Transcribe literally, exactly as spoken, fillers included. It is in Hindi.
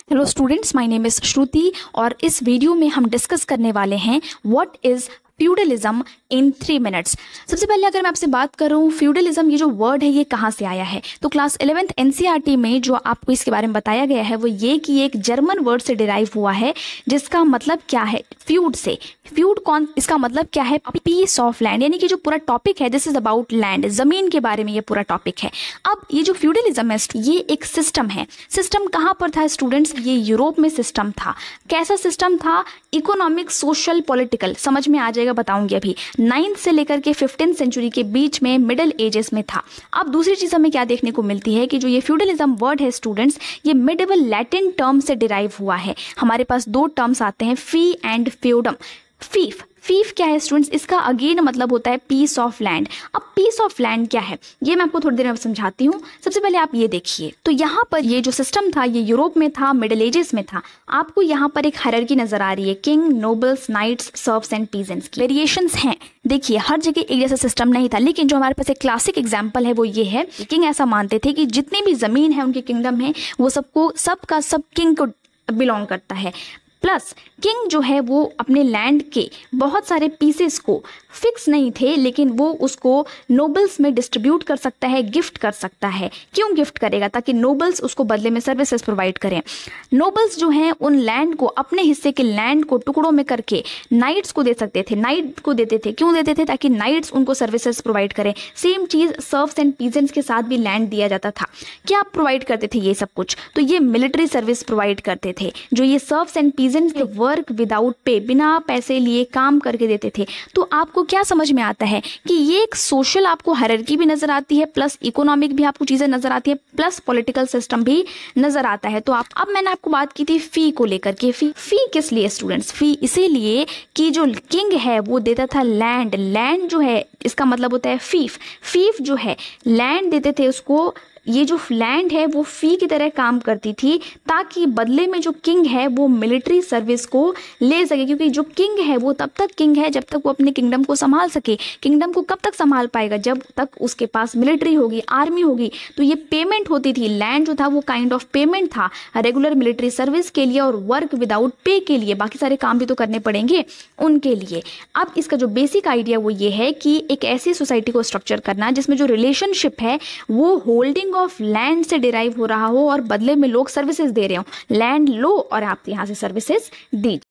Hello students, my name is Shruti और इस वीडियो में हम डिस्कस करने वाले हैं what is feudalism in three minutes. सबसे पहले अगर मैं आपसे बात करूं फ्यूडलिज्म ये जो वर्ड है ये कहाँ से आया है, तो क्लास इलेवेंथ एनसीईआरटी में जो आपको इसके बारे में बताया गया है वो ये कि एक जर्मन वर्ड से डिराइव हुआ है जिसका मतलब क्या है, फ्यूड से। फ्यूड कौन, इसका मतलब क्या है, पीस ऑफ लैंड, यानी कि जो पूरा टॉपिक है दिस इज अबाउट लैंड, जमीन के बारे में ये पूरा टॉपिक है। अब ये जो फ्यूडलिज्म है ये एक सिस्टम है। सिस्टम कहाँ पर था स्टूडेंट्स, ये यूरोप में सिस्टम था। कैसा सिस्टम था, इकोनॉमिक, सोशल, पॉलिटिकल, समझ में आ जाएगा, बताऊंगी अभी। नाइन्थ से लेकर के फिफ्टीन सेंचुरी के बीच में, मिडिल एजेस में था। अब दूसरी चीज हमें क्या देखने को मिलती है कि जो ये फ्यूडलिज्म वर्ड है स्टूडेंट्स, ये मिडिवल लैटिन टर्म से डिराइव हुआ है। हमारे पास दो टर्म्स आते हैं, फी एंड फ्यूडम। फीफ फीफ क्या है स्टूडेंट्स, इसका अगेन मतलब होता है पीस ऑफ लैंड। अब पीस ऑफ लैंड क्या है ये मैं आपको थोड़ी देर में समझाती हूँ। सबसे पहले आप ये देखिए, तो यहाँ पर ये जो सिस्टम था ये यूरोप में था, मिडिल एजेस में था। आपको यहाँ पर एक हायरार्की नजर आ रही है, king, nobles, knights, serfs and peasants की। वेरिएशंस हैं, देखिए हर जगह एक जैसा सिस्टम नहीं था, लेकिन जो हमारे पास एक क्लासिक एग्जाम्पल है वो ये है, किंग ऐसा मानते थे कि जितनी भी जमीन है उनके किंगडम है वो सबको, सबका सब किंग को बिलोंग करता है। प्लस किंग जो है वो अपने लैंड के बहुत सारे पीसेस को फिक्स नहीं थे, लेकिन वो उसको नोबल्स में डिस्ट्रीब्यूट कर सकता है, गिफ्ट कर सकता है। क्यों गिफ्ट करेगा, ताकि नोबल्स उसको बदले में सर्विसेज प्रोवाइड करें। नोबल्स जो हैं उन लैंड को, अपने हिस्से के लैंड को टुकड़ों में करके नाइट्स को दे सकते थे, नाइट को देते थे। क्यों देते थे, ताकि नाइट्स उनको सर्विसेज प्रोवाइड करें। सेम चीज सर्व्स एंड पीजेंट्स के साथ भी लैंड दिया जाता था। क्या प्रोवाइड करते थे ये सब कुछ, तो ये मिलिट्री सर्विस प्रोवाइड करते थे। जो ये serfs and peasants work without pay, बिना पैसे लिए काम करके देते थे। तो आपको क्या समझ में आता है कि ये एक सोशल आपको हायरार्की भी नजर आती है, प्लस इकोनॉमिक भी आपको चीजें नजर आती है, प्लस पॉलिटिकल सिस्टम भी नजर आता है। तो आप, अब मैंने आपको बात की थी फी को लेकर के। फी फी किस लिए स्टूडेंट्स, फी इसीलिए कि जो किंग है वो देता था लैंड। लैंड जो है इसका मतलब होता है फीफ। फीफ जो है लैंड देते थे उसको, ये जो लैंड है वो फी की तरह काम करती थी, ताकि बदले में जो किंग है वो मिलिट्री सर्विस को ले सके। क्योंकि जो किंग है वो तब तक किंग है जब तक वो अपने किंगडम को संभाल सके। किंगडम को कब तक संभाल पाएगा, जब तक उसके पास मिलिट्री होगी, आर्मी होगी। तो ये पेमेंट होती थी, लैंड जो था वो काइंड ऑफ पेमेंट था रेगुलर मिलिट्री सर्विस के लिए और वर्क विदाउट पे के लिए। बाकी सारे काम भी तो करने पड़ेंगे उनके लिए। अब इसका जो बेसिक आइडिया वो ये है कि एक ऐसी सोसाइटी को स्ट्रक्चर करना जिसमें जो रिलेशनशिप है वो होल्डिंग ऑफ लैंड से डिराइव हो रहा हो और बदले में लोग सर्विसेज दे रहे हो। लैंड लो और आप यहां से सर्विसेज दीजिए।